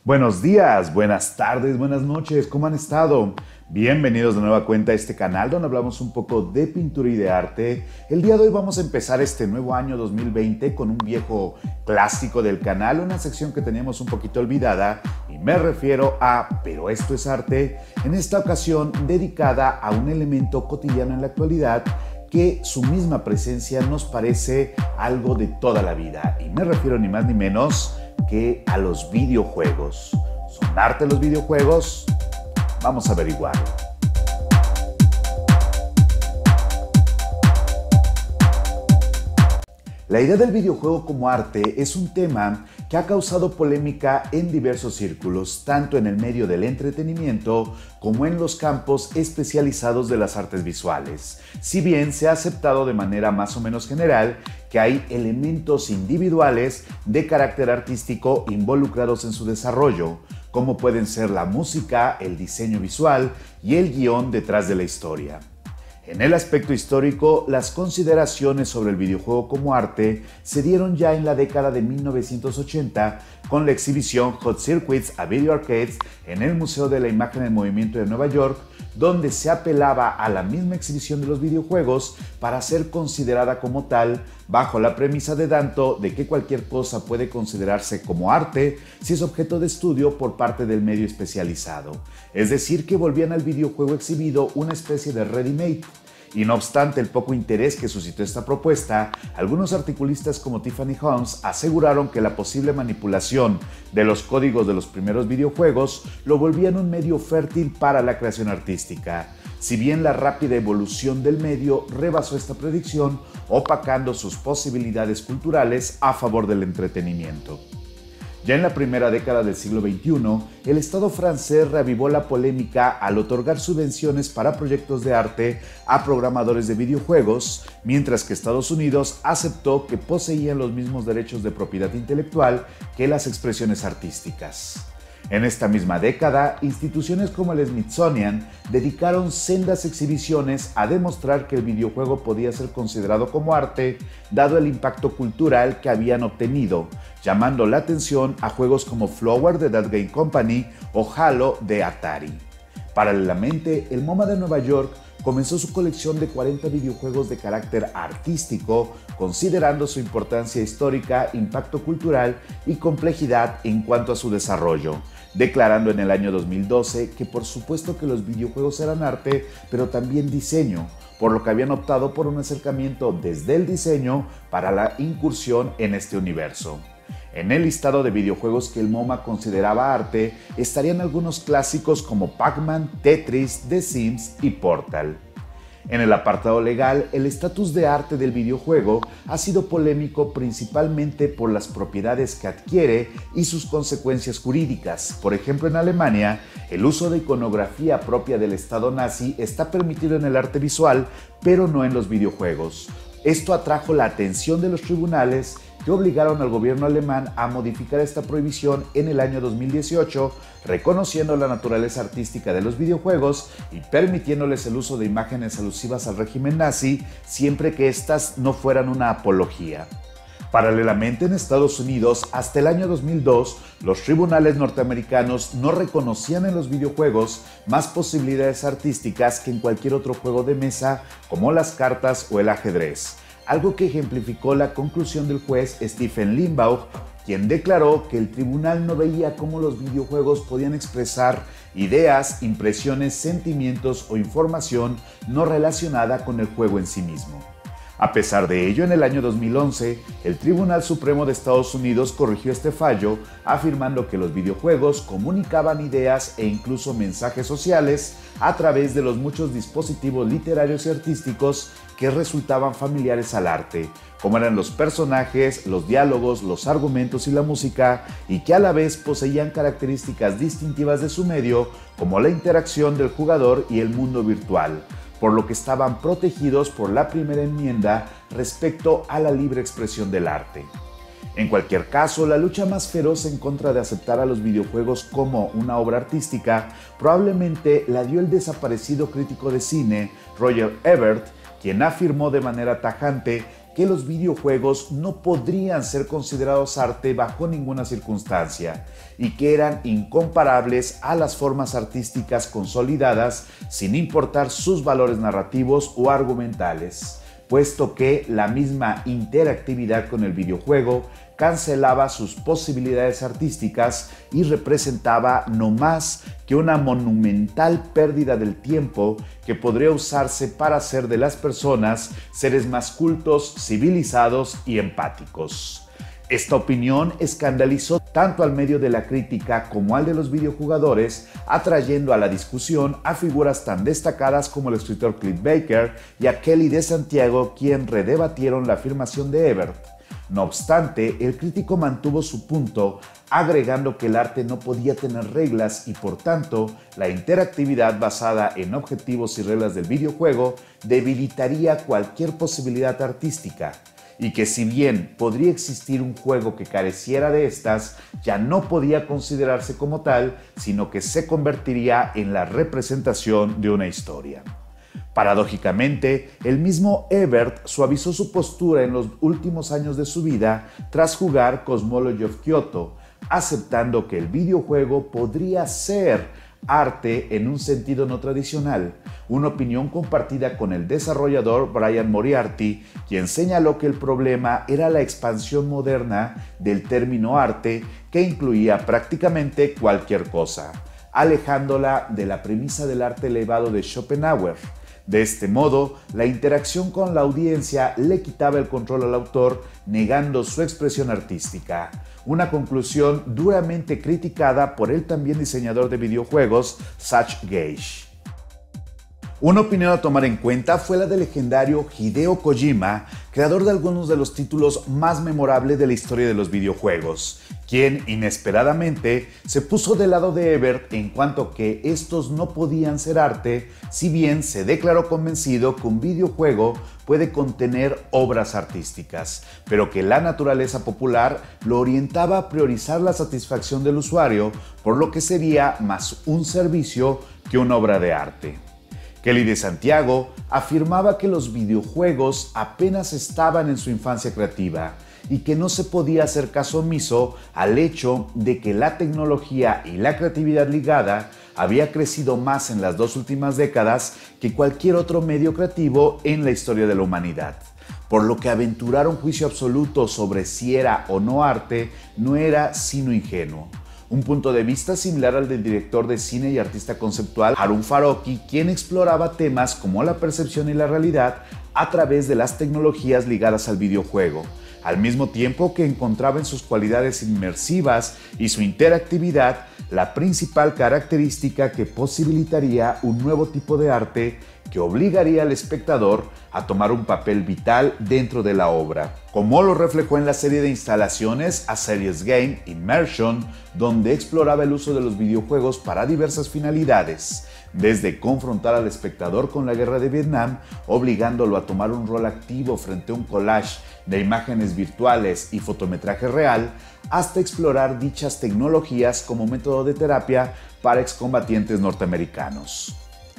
Buenos días, buenas tardes, buenas noches, ¿cómo han estado? Bienvenidos de nueva cuenta a este canal donde hablamos un poco de pintura y de arte. El día de hoy vamos a empezar este nuevo año 2020 con un viejo clásico del canal, una sección que teníamos un poquito olvidada y me refiero a Pero esto es arte, en esta ocasión dedicada a un elemento cotidiano en la actualidad que su misma presencia nos parece algo de toda la vida y me refiero ni más ni menos que a los videojuegos. ¿Son arte los videojuegos? Vamos a averiguarlo. La idea del videojuego como arte es un tema que ha causado polémica en diversos círculos, tanto en el medio del entretenimiento como en los campos especializados de las artes visuales. Si bien se ha aceptado de manera más o menos general que hay elementos individuales de carácter artístico involucrados en su desarrollo, como pueden ser la música, el diseño visual y el guión detrás de la historia. En el aspecto histórico, las consideraciones sobre el videojuego como arte se dieron ya en la década de 1980 con la exhibición Hot Circuits a Video Arcades en el Museo de la Imagen en Movimiento de Nueva York, donde se apelaba a la misma exhibición de los videojuegos para ser considerada como tal, bajo la premisa de Danto de que cualquier cosa puede considerarse como arte si es objeto de estudio por parte del medio especializado. Es decir, que volvían al videojuego exhibido una especie de ready-made. Y no obstante el poco interés que suscitó esta propuesta, algunos articulistas como Tiffany Holmes aseguraron que la posible manipulación de los códigos de los primeros videojuegos lo volvían un medio fértil para la creación artística. Si bien la rápida evolución del medio rebasó esta predicción, opacando sus posibilidades culturales a favor del entretenimiento. Ya en la primera década del siglo XXI, el Estado francés reavivó la polémica al otorgar subvenciones para proyectos de arte a programadores de videojuegos, mientras que Estados Unidos aceptó que poseían los mismos derechos de propiedad intelectual que las expresiones artísticas. En esta misma década, instituciones como el Smithsonian dedicaron sendas exhibiciones a demostrar que el videojuego podía ser considerado como arte, dado el impacto cultural que habían obtenido, llamando la atención a juegos como Flower de That Game Company o Halo de Atari. Paralelamente, el MoMA de Nueva York comenzó su colección de 40 videojuegos de carácter artístico, considerando su importancia histórica, impacto cultural y complejidad en cuanto a su desarrollo, declarando en el año 2012 que por supuesto que los videojuegos eran arte, pero también diseño, por lo que habían optado por un acercamiento desde el diseño para la incursión en este universo. En el listado de videojuegos que el MoMA consideraba arte estarían algunos clásicos como Pac-Man, Tetris, The Sims y Portal. En el apartado legal, el estatus de arte del videojuego ha sido polémico principalmente por las propiedades que adquiere y sus consecuencias jurídicas. Por ejemplo, en Alemania, el uso de iconografía propia del Estado nazi está permitido en el arte visual, pero no en los videojuegos. Esto atrajo la atención de los tribunales que obligaron al gobierno alemán a modificar esta prohibición en el año 2018, reconociendo la naturaleza artística de los videojuegos y permitiéndoles el uso de imágenes alusivas al régimen nazi, siempre que éstas no fueran una apología. Paralelamente, en Estados Unidos, hasta el año 2002, los tribunales norteamericanos no reconocían en los videojuegos más posibilidades artísticas que en cualquier otro juego de mesa, como las cartas o el ajedrez, algo que ejemplificó la conclusión del juez Stephen Limbaugh, quien declaró que el tribunal no veía cómo los videojuegos podían expresar ideas, impresiones, sentimientos o información no relacionada con el juego en sí mismo. A pesar de ello, en el año 2011, el Tribunal Supremo de Estados Unidos corrigió este fallo, afirmando que los videojuegos comunicaban ideas e incluso mensajes sociales a través de los muchos dispositivos literarios y artísticos que resultaban familiares al arte, como eran los personajes, los diálogos, los argumentos y la música, y que a la vez poseían características distintivas de su medio, como la interacción del jugador y el mundo virtual, por lo que estaban protegidos por la primera enmienda respecto a la libre expresión del arte. En cualquier caso, la lucha más feroz en contra de aceptar a los videojuegos como una obra artística probablemente la dio el desaparecido crítico de cine Roger Ebert, quien afirmó de manera tajante que los videojuegos no podrían ser considerados arte bajo ninguna circunstancia y que eran incomparables a las formas artísticas consolidadas sin importar sus valores narrativos o argumentales, puesto que la misma interactividad con el videojuego cancelaba sus posibilidades artísticas y representaba no más que una monumental pérdida del tiempo que podría usarse para hacer de las personas seres más cultos, civilizados y empáticos. Esta opinión escandalizó tanto al medio de la crítica como al de los videojugadores, atrayendo a la discusión a figuras tan destacadas como el escritor Clint Baker y a Kelly DeSantiago, quien redebatieron la afirmación de Ebert. No obstante, el crítico mantuvo su punto, agregando que el arte no podía tener reglas y por tanto, la interactividad basada en objetivos y reglas del videojuego debilitaría cualquier posibilidad artística, y que si bien podría existir un juego que careciera de estas, ya no podía considerarse como tal, sino que se convertiría en la representación de una historia. Paradójicamente, el mismo Ebert suavizó su postura en los últimos años de su vida tras jugar Cosmology of Kyoto, aceptando que el videojuego podría ser arte en un sentido no tradicional, una opinión compartida con el desarrollador Brian Moriarty, quien señaló que el problema era la expansión moderna del término arte que incluía prácticamente cualquier cosa, alejándola de la premisa del arte elevado de Schopenhauer. De este modo, la interacción con la audiencia le quitaba el control al autor, negando su expresión artística. Una conclusión duramente criticada por el también diseñador de videojuegos, Zach Gage. Una opinión a tomar en cuenta fue la del legendario Hideo Kojima, creador de algunos de los títulos más memorables de la historia de los videojuegos, quien inesperadamente se puso del lado de Ebert en cuanto a que estos no podían ser arte, si bien se declaró convencido que un videojuego puede contener obras artísticas, pero que la naturaleza popular lo orientaba a priorizar la satisfacción del usuario, por lo que sería más un servicio que una obra de arte. Kelly DeSantiago afirmaba que los videojuegos apenas estaban en su infancia creativa y que no se podía hacer caso omiso al hecho de que la tecnología y la creatividad ligada había crecido más en las 2 últimas décadas que cualquier otro medio creativo en la historia de la humanidad. Por lo que aventurar un juicio absoluto sobre si era o no arte no era sino ingenuo. Un punto de vista similar al del director de cine y artista conceptual Harun Farokhi, quien exploraba temas como la percepción y la realidad a través de las tecnologías ligadas al videojuego, al mismo tiempo que encontraba en sus cualidades inmersivas y su interactividad la principal característica que posibilitaría un nuevo tipo de arte que obligaría al espectador a tomar un papel vital dentro de la obra, como lo reflejó en la serie de instalaciones A Serious Game Immersion, donde exploraba el uso de los videojuegos para diversas finalidades, desde confrontar al espectador con la guerra de Vietnam, obligándolo a tomar un rol activo frente a un collage de imágenes virtuales y fotometraje real, hasta explorar dichas tecnologías como método de terapia para excombatientes norteamericanos.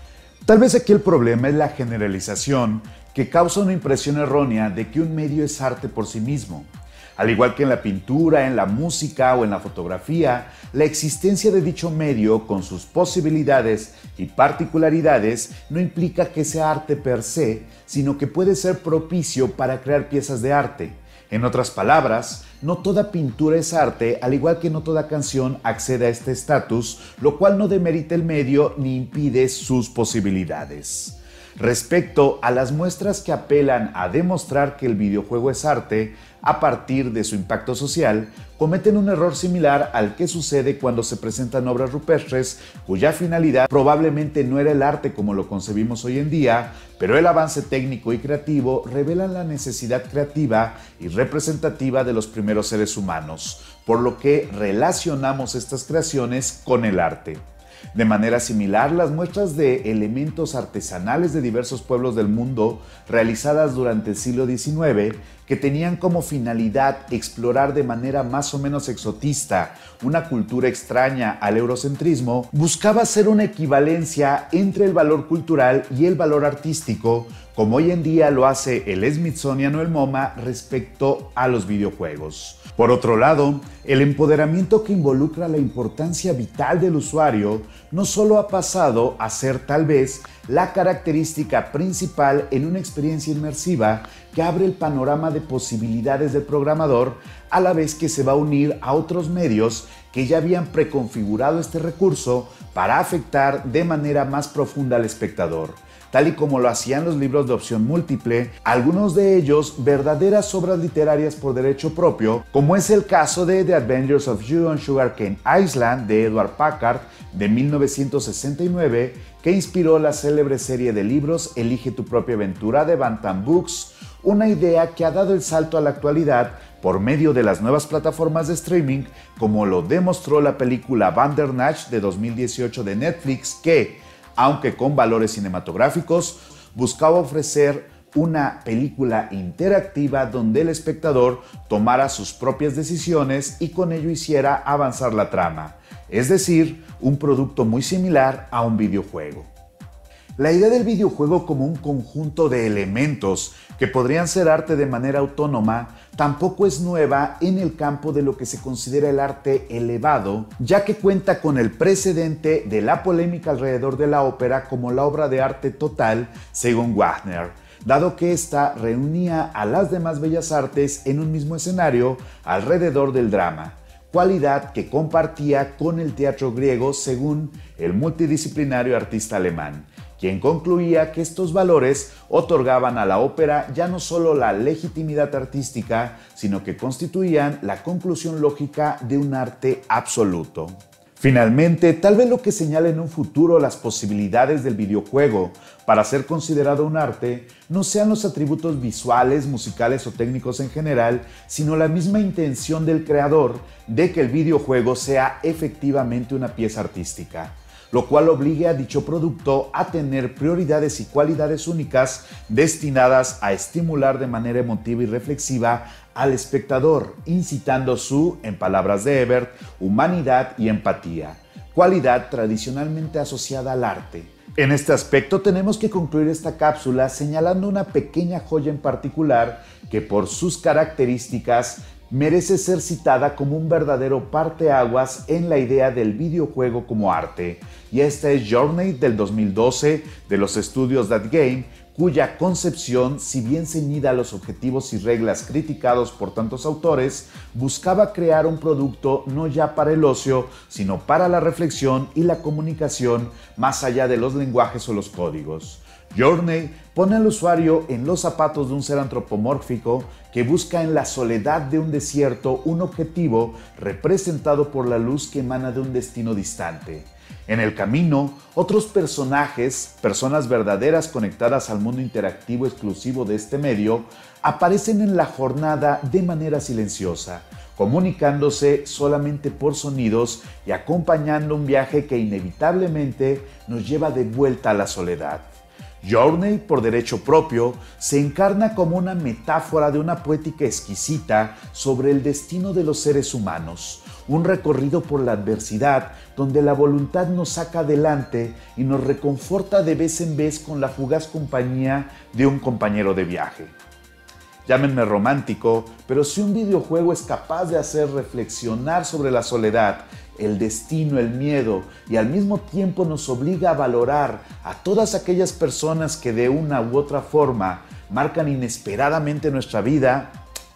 Tal vez aquí el problema es la generalización que causa una impresión errónea de que un medio es arte por sí mismo. Al igual que en la pintura, en la música o en la fotografía, la existencia de dicho medio con sus posibilidades y particularidades no implica que sea arte per se, sino que puede ser propicio para crear piezas de arte. En otras palabras, no toda pintura es arte, al igual que no toda canción accede a este estatus, lo cual no demerita el medio ni impide sus posibilidades. Respecto a las muestras que apelan a demostrar que el videojuego es arte a partir de su impacto social, cometen un error similar al que sucede cuando se presentan obras rupestres cuya finalidad probablemente no era el arte como lo concebimos hoy en día, pero el avance técnico y creativo revelan la necesidad creativa y representativa de los primeros seres humanos, por lo que relacionamos estas creaciones con el arte. De manera similar, las muestras de elementos artesanales de diversos pueblos del mundo realizadas durante el siglo XIX, que tenían como finalidad explorar de manera más o menos exotista una cultura extraña al eurocentrismo, buscaba hacer una equivalencia entre el valor cultural y el valor artístico, como hoy en día lo hace el Smithsonian o el MoMA respecto a los videojuegos. Por otro lado, el empoderamiento que involucra la importancia vital del usuario no solo ha pasado a ser tal vez la característica principal en una experiencia inmersiva que abre el panorama de posibilidades del programador, a la vez que se va a unir a otros medios que ya habían preconfigurado este recurso para afectar de manera más profunda al espectador, tal y como lo hacían los libros de opción múltiple, algunos de ellos verdaderas obras literarias por derecho propio, como es el caso de The Adventures of You on Sugarcane Island de Edward Packard de 1969, que inspiró la célebre serie de libros Elige tu propia aventura de Bantam Books, una idea que ha dado el salto a la actualidad por medio de las nuevas plataformas de streaming, como lo demostró la película Bandersnatch de 2018 de Netflix, que, aunque con valores cinematográficos, buscaba ofrecer una película interactiva donde el espectador tomara sus propias decisiones y con ello hiciera avanzar la trama, es decir, un producto muy similar a un videojuego. La idea del videojuego como un conjunto de elementos que podrían ser arte de manera autónoma tampoco es nueva en el campo de lo que se considera el arte elevado, ya que cuenta con el precedente de la polémica alrededor de la ópera como la obra de arte total, según Wagner, dado que ésta reunía a las demás bellas artes en un mismo escenario alrededor del drama, cualidad que compartía con el teatro griego según el multidisciplinario artista alemán, quien concluía que estos valores otorgaban a la ópera ya no solo la legitimidad artística, sino que constituían la conclusión lógica de un arte absoluto. Finalmente, tal vez lo que señala en un futuro las posibilidades del videojuego para ser considerado un arte no sean los atributos visuales, musicales o técnicos en general, sino la misma intención del creador de que el videojuego sea efectivamente una pieza artística, lo cual obligue a dicho producto a tener prioridades y cualidades únicas destinadas a estimular de manera emotiva y reflexiva al espectador, incitando su, en palabras de Ebert, humanidad y empatía, cualidad tradicionalmente asociada al arte. En este aspecto tenemos que concluir esta cápsula señalando una pequeña joya en particular que por sus características merece ser citada como un verdadero parteaguas en la idea del videojuego como arte, y esta es Journey del 2012 de los estudios That Game, cuya concepción, si bien ceñida a los objetivos y reglas criticados por tantos autores, buscaba crear un producto no ya para el ocio, sino para la reflexión y la comunicación más allá de los lenguajes o los códigos. Journey pone al usuario en los zapatos de un ser antropomórfico que busca en la soledad de un desierto un objetivo representado por la luz que emana de un destino distante. En el camino, otros personajes, personas verdaderas conectadas al mundo interactivo exclusivo de este medio, aparecen en la jornada de manera silenciosa, comunicándose solamente por sonidos y acompañando un viaje que inevitablemente nos lleva de vuelta a la soledad. Journey, por derecho propio, se encarna como una metáfora de una poética exquisita sobre el destino de los seres humanos, un recorrido por la adversidad donde la voluntad nos saca adelante y nos reconforta de vez en vez con la fugaz compañía de un compañero de viaje. Llámenme romántico, pero si un videojuego es capaz de hacer reflexionar sobre la soledad, el destino, el miedo y al mismo tiempo nos obliga a valorar a todas aquellas personas que de una u otra forma marcan inesperadamente nuestra vida,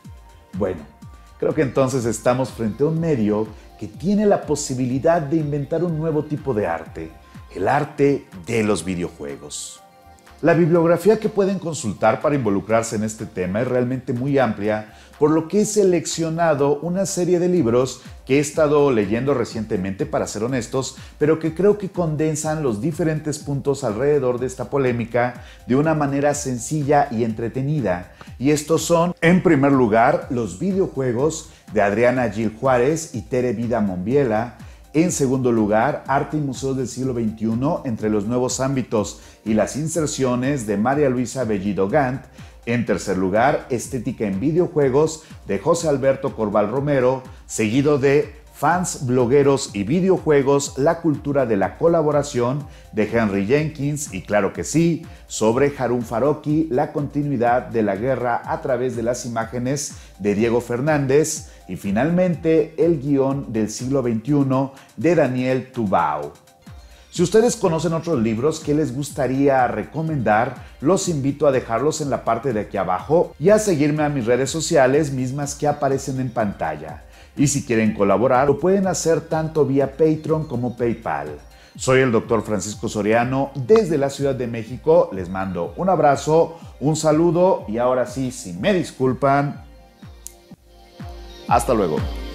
bueno, creo que entonces estamos frente a un medio que tiene la posibilidad de inventar un nuevo tipo de arte, el arte de los videojuegos. La bibliografía que pueden consultar para involucrarse en este tema es realmente muy amplia, por lo que he seleccionado una serie de libros que he estado leyendo recientemente, para ser honestos, pero que creo que condensan los diferentes puntos alrededor de esta polémica de una manera sencilla y entretenida. Y estos son, en primer lugar, Los videojuegos de Adriana Gil Juárez y Tere Vida Monbiela. En segundo lugar, Arte y Museos del siglo XXI entre los nuevos ámbitos y las inserciones de María Luisa Bellido Gant. En tercer lugar, Estética en videojuegos de José Alberto Corval Romero, seguido de Fans, blogueros y videojuegos, la cultura de la colaboración de Henry Jenkins y, claro que sí, sobre Harun Farocki, la continuidad de la guerra a través de las imágenes de Diego Fernández y finalmente el guión del siglo XXI de Daniel Tubau. Si ustedes conocen otros libros que les gustaría recomendar, los invito a dejarlos en la parte de aquí abajo y a seguirme a mis redes sociales mismas que aparecen en pantalla. Y si quieren colaborar, lo pueden hacer tanto vía Patreon como PayPal. Soy el Dr. Francisco Soriano desde la Ciudad de México. Les mando un abrazo, un saludo y ahora sí, si me disculpan, hasta luego.